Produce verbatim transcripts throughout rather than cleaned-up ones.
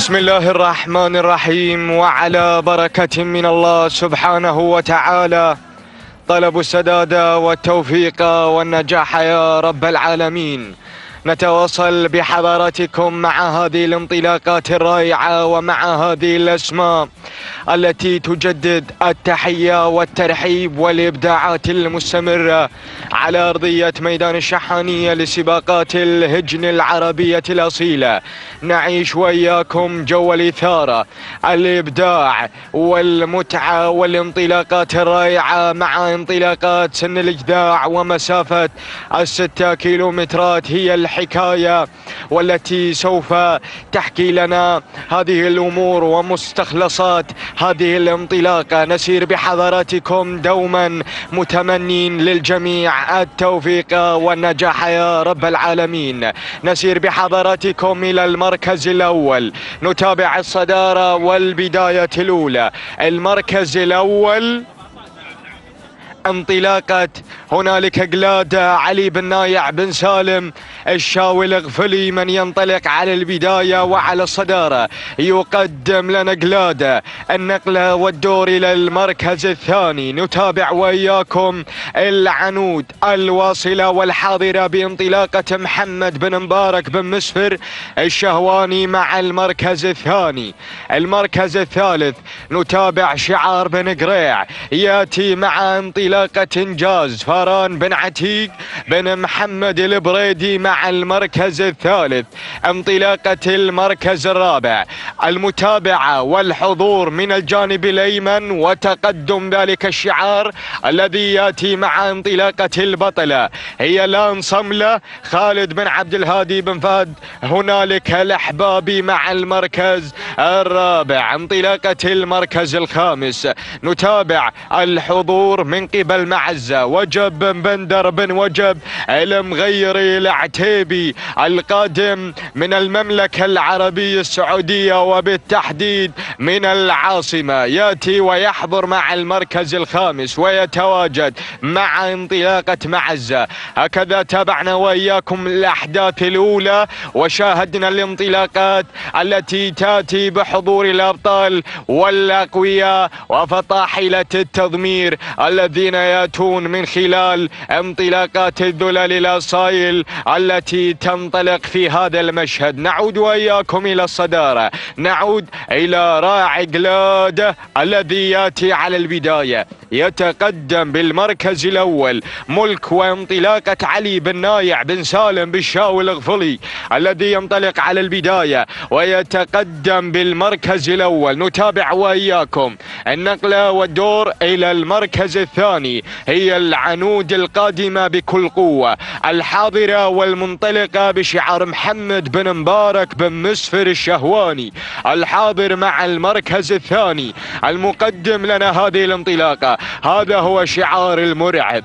بسم الله الرحمن الرحيم، وعلى بركة من الله سبحانه وتعالى طلب السداد والتوفيق والنجاح يا رب العالمين. نتواصل بحضراتكم مع هذه الانطلاقات الرائعة ومع هذه الأسماء التي تجدد التحية والترحيب والإبداعات المستمرة على أرضية ميدان الشحانية لسباقات الهجن العربية الأصيلة. نعيش وإياكم جو الإثارة، الإبداع والمتعة والانطلاقات الرائعة مع انطلاقات سن الإجداع ومسافة الستة كيلومترات هي الحكاية والتي سوف تحكي لنا هذه الأمور ومستخلصات هذه الانطلاقة. نسير بحضراتكم دوما متمنين للجميع التوفيق والنجاح يا رب العالمين. نسير بحضراتكم إلى المركز الأول، نتابع الصدارة والبداية الأولى. المركز الأول انطلاقة هنالك قلادة علي بن نايع بن سالم الشاوي الغفلي من ينطلق على البداية وعلى الصدارة، يقدم لنا قلادة النقلة والدور إلى المركز الثاني. نتابع وإياكم العنود الواصلة والحاضرة بانطلاقة محمد بن مبارك بن مسفر الشهواني مع المركز الثاني. المركز الثالث نتابع شعار بن قريع ياتي مع انطلاقة انطلاقة انجاز فاران بن عتيق بن محمد البريدي مع المركز الثالث. انطلاقة المركز الرابع المتابعة والحضور من الجانب الايمن وتقدم ذلك الشعار الذي ياتي مع انطلاقة البطلة هي لان صملة خالد بن عبد الهادي بن فهد هنالك الاحبابي مع المركز الرابع. انطلاقة المركز الخامس نتابع الحضور من قبل معزة وجب بن بندر بن وجب المغيري العتيبي القادم من المملكة العربية السعودية وبالتحديد من العاصمة، ياتي ويحضر مع المركز الخامس ويتواجد مع انطلاقة معزة. هكذا تابعنا وإياكم الأحداث الأولى وشاهدنا الانطلاقات التي تاتي بحضور الأبطال والأقوياء وفطاحلة التضمير الذين ياتون من خلال انطلاقات الذلل الأصايل التي تنطلق في هذا المشهد. نعود وإياكم إلى الصدارة، نعود إلى راعي قلادة الذي ياتي على البداية، يتقدم بالمركز الأول ملك وانطلاقة علي بن نايع بن سالم بالشاوي الغفلي الذي ينطلق على البداية ويتقدم بالمركز الأول. نتابع وإياكم النقلة والدور إلى المركز الثاني هي العنود القادمة بكل قوة الحاضرة والمنطلقة بشعار محمد بن مبارك بن مسفر الشهواني الحاضر مع المركز الثاني المقدم لنا هذه الانطلاقة. هذا هو شعار المرعب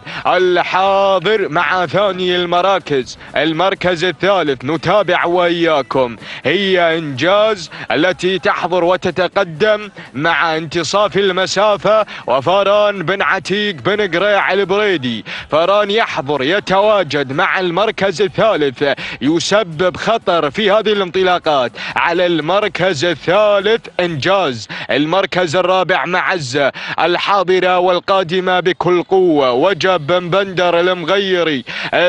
الحاضر مع ثاني المراكز. المركز الثالث نتابع وإياكم هي إنجاز التي تحضر وتتقدم مع انتصاف المسافة وفاران بن عتيق بن قريع البريدي. فاران يحضر يتواجد مع المركز الثالث يسبب خطر في هذه الانطلاقات. على المركز الثالث إنجاز. المركز الرابع معزة الحاضرة والقادمة بكل قوة وجب بن بندر المغيري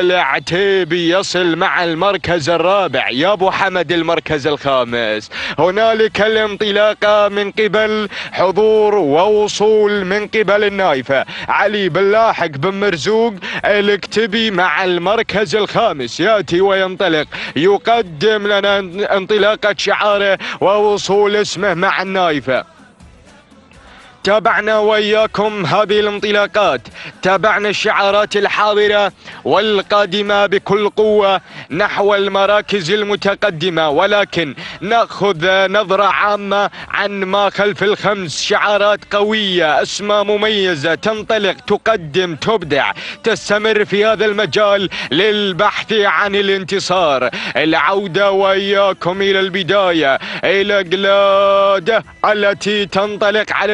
العتيبي يصل مع المركز الرابع. يا ابو حمد المركز الخامس هنالك الانطلاقة من قبل حضور ووصول من قبل النايفة علي بن لاحق بن مرزوق الكتبي مع المركز الخامس، ياتي وينطلق يقدم لنا انطلاقة شعاره ووصول اسمه مع النايفة. تابعنا وإياكم هذه الانطلاقات، تابعنا الشعارات الحاضرة والقادمة بكل قوة نحو المراكز المتقدمة، ولكن نأخذ نظرة عامة عن ما خلف الخمس. شعارات قوية، أسماء مميزة تنطلق تقدم تبدع تستمر في هذا المجال للبحث عن الانتصار. العودة وإياكم إلى البداية، إلى قلادة التي تنطلق على البداية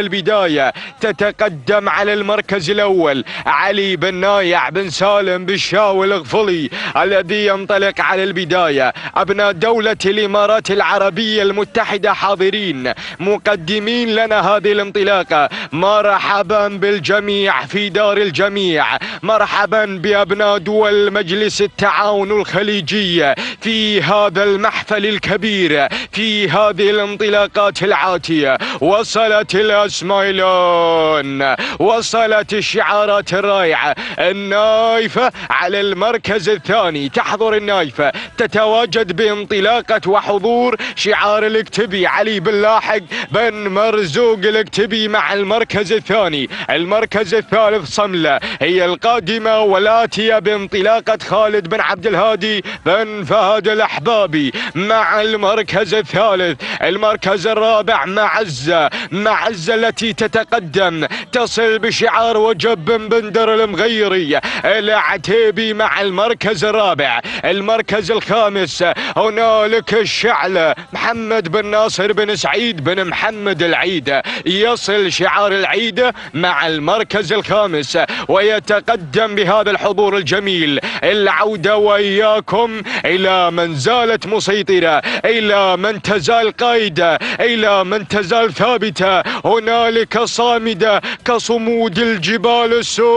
البداية تتقدم على المركز الأول علي بن نايع بن سالم بالشاوي الغفلي الذي ينطلق على البداية. أبناء دولة الإمارات العربية المتحدة حاضرين مقدمين لنا هذه الانطلاقة. مرحبا بالجميع في دار الجميع، مرحبا بأبناء دول مجلس التعاون الخليجي في هذا المحفل الكبير، في هذه الانطلاقات العاتية. وصلت الأسمايلون، وصلت الشعارات الرائعة. النايفة على المركز الثاني، تحضر النايفة تتواجد بانطلاقة وحضور شعار الاكتبي علي بن لاحق بن مرزوق الاكتبي مع المركز الثاني. المركز الثالث صملة هي القادمة والآتية بانطلاقة خالد بن عبد الهادي بن فهد الأحبابي مع المركز الثالث. المركز الرابع معزة، معزة التي تتقدم تصل بشعار وجب بن بندر المغيري العتيبي مع المركز الرابع. المركز الخامس هنالك الشعلة محمد بن ناصر بن سعيد بن محمد العيدة، يصل شعار العيدة مع المركز الخامس ويتقدم بهذا الحضور الجميل. العودة وإياكم إلى من زالت مسيطرة، إلى من تزال قائدة، إلى من تزال ثابتة، هنالك صامدة كصمود الجبال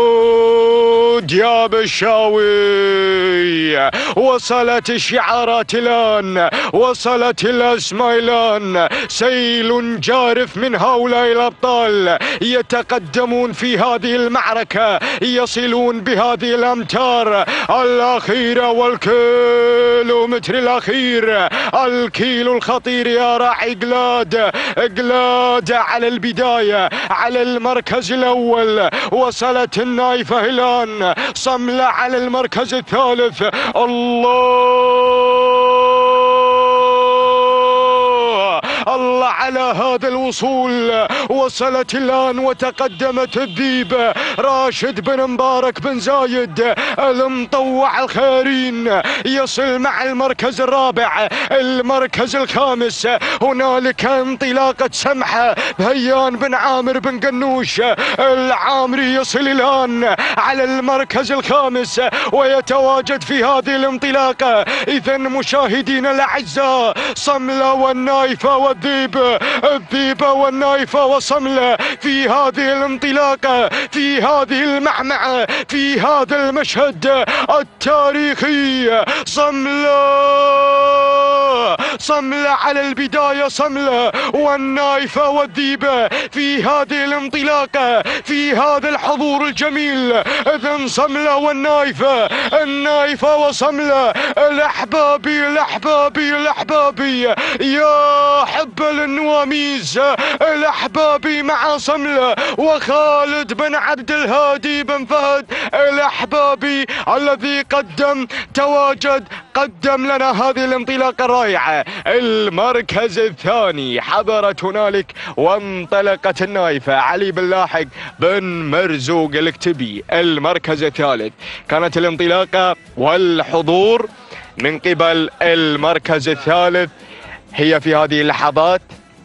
السود يا بالشاوي. وصلت الشعارات الآن، وصلت الأسماء الآن. سيل جارف من هؤلاء الأبطال يتقدمون في هذه المعركة، يصلون بهذه الأمتار الأخيرة والكيلومتر الأخير، الكيلو الخطير يا راعي قلاد. قلاد على البداية على المركز الأول. وصلت النايفة الآن. صملة على المركز الثالث. الله الله على هذا الوصول. وصلت الآن وتقدمت الذيب راشد بن مبارك بن زايد المطوع الخيرين، يصل مع المركز الرابع. المركز الخامس هنالك انطلاقة سمحة هيان بن عامر بن قنوش العامري، يصل الآن على المركز الخامس ويتواجد في هذه الانطلاقة. إذن مشاهدينا الأعزاء، صملة والنايفة والذيب، الذيبة والنايفة وصملة في هذه الانطلاقة، في هذه المعمعة، في هذا المشهد التاريخي. صملة صملة على البداية، صملة والنايفة والذيبة في هذه الانطلاقة، في هذا الحضور الجميل. إذن صملة والنايفة، النايفة وصملة، الأحبابي الأحبابي الأحبابي يا حب النواميس، الأحبابي مع صملة وخالد بن عبد الهادي بن فهد الأحبابي الذي قدم تواجد قدم لنا هذه الانطلاقة الرائعة. المركز الثاني حضرت هنالك وانطلقت النايفة علي بن لاحق بن مرزوق الاكتبي. المركز الثالث كانت الانطلاقة والحضور من قبل المركز الثالث هي في هذه اللحظات.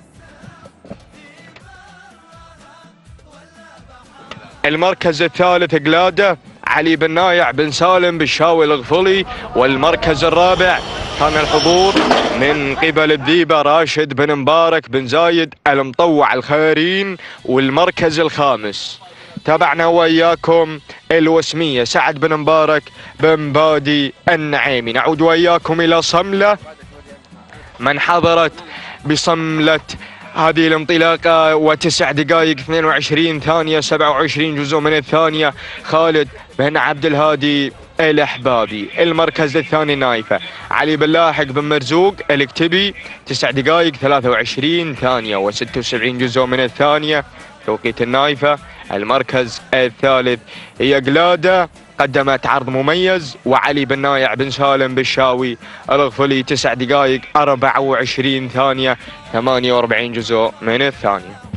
المركز الثالث قلادة علي بن نايع بن سالم بالشاوي الغفلي. والمركز الرابع كان الحضور من قبل الذيبة راشد بن مبارك بن زايد المطوع الخيرين. والمركز الخامس تابعنا وإياكم الوسمية سعد بن مبارك بن بادي النعيمي. نعود وإياكم إلى صملة، من حضرت بصملة هذه الانطلاقة وتسع دقائق اثنين وعشرين ثانية سبعة وعشرين جزء من الثانية خالد بن عبد الهادي الأحبابي. المركز الثاني نايفة علي بن لاحق بن مرزوق الاكتبي، تسع دقائق ثلاثة وعشرين ثانية وستة وسبعين جزء من الثانية توقيت النايفة. المركز الثالث هي قلادة قدمت عرض مميز، وعلي بن نايع بن سالم بالشاوي الغفلي تسع دقائق أربعة وعشرين ثانية ثمانية وأربعين جزء من الثانية.